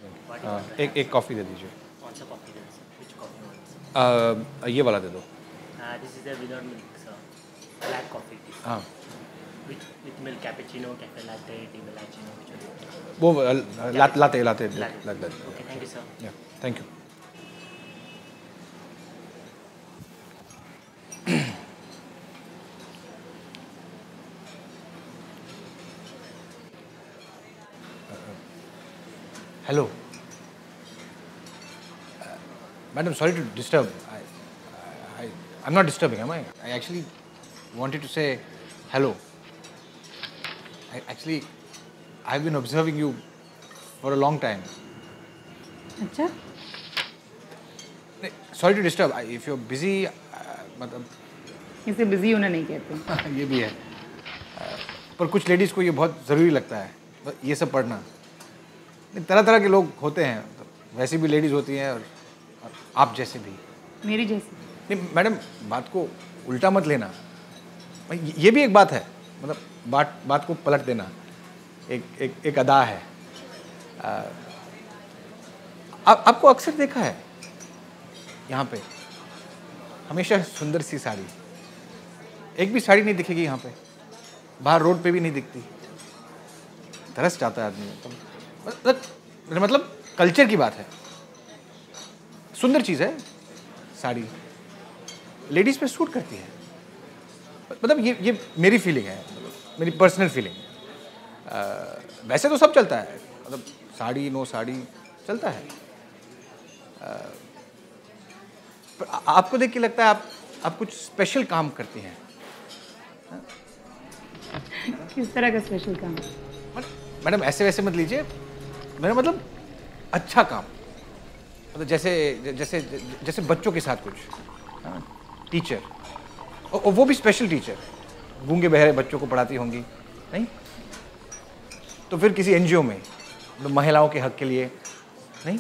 एक कॉफ़ी दे दीजिए। कौन सा कॉफ़ी देना सर? विच कॉफ़ी? ये वाला दे दो। This is a without milk sir, black coffee. हाँ with milk, cappuccino, cafe latte, डी मेलाचिनो, विच वो latte latte. Okay, thank you sir. Thank you. Hello madam, sorry to disturb. I'm not disturbing, am I? I actually wanted to say hello. I've been observing you for a long time. अच्छा, Sorry to disturb. If you're busy, मतलब इसे busy होना नहीं कहते। ये भी है। पर कुछ लेडीज़ को ये बहुत ज़रूरी लगता है ये सब पढ़ना। तरह तरह के लोग होते हैं, वैसी भी लेडीज़ होती हैं और आप जैसे भी। मेरी जैसी। नहीं मैडम, बात को उल्टा मत लेना। ये भी एक बात है, मतलब बात को पलट देना एक अदा है। आपको अक्सर देखा है यहाँ पे हमेशा सुंदर सी साड़ी, एक भी साड़ी नहीं दिखेगी यहाँ पे, बाहर रोड पे भी नहीं दिखती। तरस जाता है आदमी। मतलब कल्चर की बात है, सुंदर चीज़ है साड़ी, लेडीज़ पे सूट करती है। मतलब ये मेरी फीलिंग है, मेरी पर्सनल फीलिंग। वैसे तो सब चलता है, मतलब साड़ी नो साड़ी चलता है। पर आपको देख के लगता है आप कुछ स्पेशल काम करती हैं। किस तरह का स्पेशल काम? मैडम ऐसे वैसे मत लीजिए, मेरा मतलब अच्छा काम, मतलब जैसे बच्चों के साथ कुछ, टीचर, और वो भी स्पेशल टीचर, गूंगे बहरे बच्चों को पढ़ाती होंगी नहीं? तो फिर किसी एनजीओ में तो महिलाओं के हक के लिए नहीं,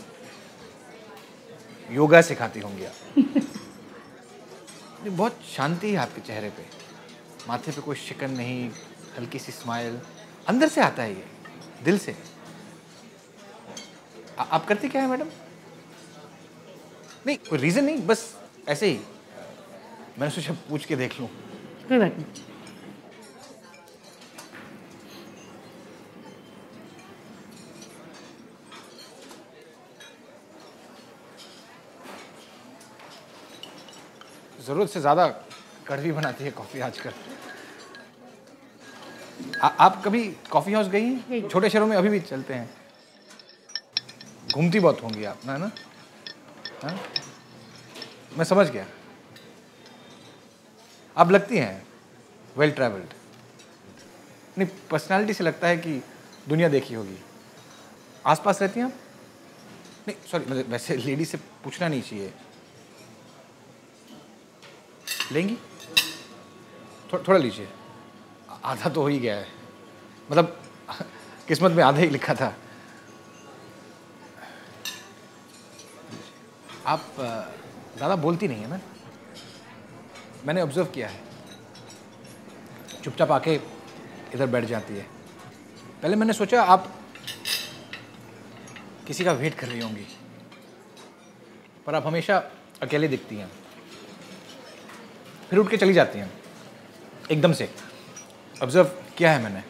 योगा सिखाती होंगी आप। बहुत शांति है आपके चेहरे पे, माथे पे कोई शिकन नहीं, हल्की सी स्माइल, अंदर से आता है ये, दिल से। आप करती क्या है मैडम? नहीं कोई रीज़न नहीं, बस ऐसे ही मैंने सोचा पूछ के देख लूं। कोई बात नहीं। ज़रूरत से ज़्यादा कड़वी बनाती है कॉफ़ी आजकल। आप कभी कॉफ़ी हाउस गई हैं? छोटे शहरों में अभी भी चलते हैं, घूमती बहुत होंगी आप ना? हाँ? मैं समझ गया, आप लगती हैं वेल ट्रैवल्ड। नहीं, पर्सनालिटी से लगता है कि दुनिया देखी होगी। आसपास रहती हैं आप? नहीं सॉरी, मतलब वैसे लेडी से पूछना नहीं चाहिए। लेंगी? थोड़ा लीजिए, आधा तो हो ही गया है, मतलब किस्मत में आधा ही लिखा था। आप ज़्यादा बोलती नहीं है ना, मैंने ऑब्जर्व किया है, चुपचाप आके इधर बैठ जाती है। पहले मैंने सोचा आप किसी का वेट कर रही होंगी, पर आप हमेशा अकेले दिखती हैं, फिर उठ के चली जाती हैं एकदम से। ऑब्जर्व किया है मैंने।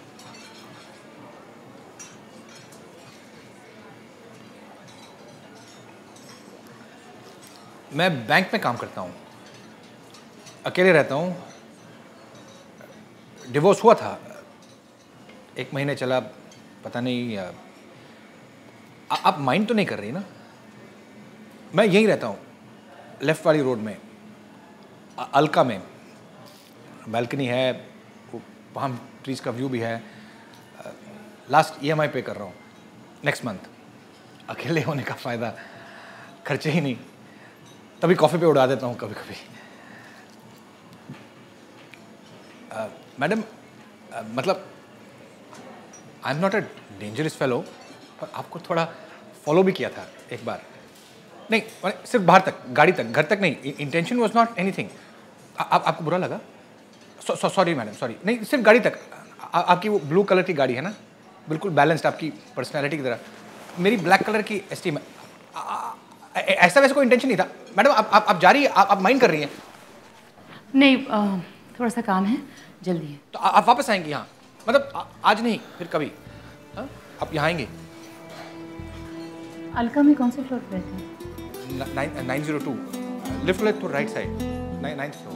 मैं बैंक में काम करता हूँ, अकेले रहता हूँ, डिवोर्स हुआ था, 1 महीने चला, पता नहीं। आप माइंड तो नहीं कर रही ना? मैं यहीं रहता हूँ, लेफ्ट वाली रोड में, अलका में, बालकनी है, पाम ट्रीज का व्यू भी है। लास्ट EMI पे कर रहा हूँ नेक्स्ट मंथ। अकेले होने का फ़ायदा, खर्चे ही नहीं, तभी कॉफ़ी पे उड़ा देता हूँ कभी कभी। मैडम मतलब I am not a dangerous fellow, पर आपको थोड़ा फॉलो भी किया था एक बार। नहीं सिर्फ बाहर तक, गाड़ी तक, घर तक नहीं। Intention was not anything. आपको बुरा लगा? Sorry madam, sorry. नहीं सिर्फ गाड़ी तक। आपकी वो ब्लू कलर की गाड़ी है ना, बिल्कुल बैलेंस्ड, आपकी पर्सनैलिटी की तरह। मेरी ब्लैक कलर की एस्टीम है। ऐसा वैसे कोई इंटेंशन नहीं था मैडम। आप जा रही है, आप माइंड कर रही हैं? नहीं, थोड़ा सा काम है, जल्दी है। तो आप वापस आएंगी यहाँ? मतलब आज नहीं, फिर कभी? हाँ? आप यहाँ आएंगे? अलका में कौन से फ्लोर पे रहते हैं? 902 लिफ्ट ले तो राइट साइड, 9th फ्लोर।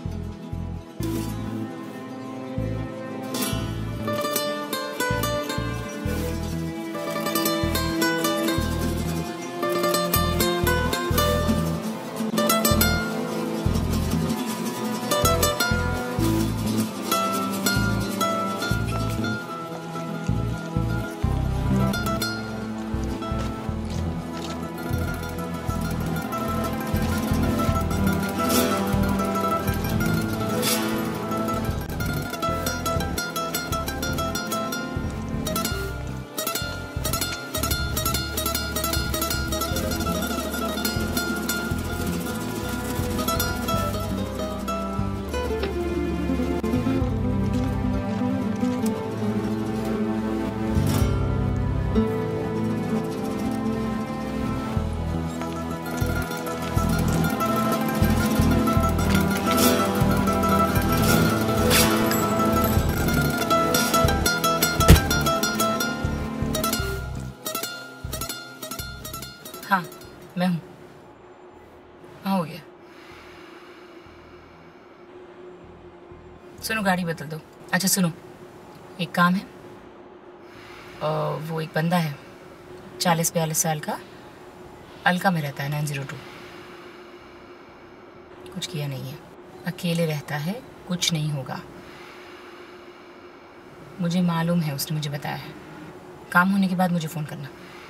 हाँ, मैं हूँ। हाँ, हो गया। सुनो, गाड़ी बदल दो। अच्छा सुनो, एक काम है। वो एक बंदा है 40-42 साल का, अलका में रहता है 902। कुछ किया नहीं है, अकेले रहता है, कुछ नहीं होगा। मुझे मालूम है, उसने मुझे बताया है। काम होने के बाद मुझे फ़ोन करना।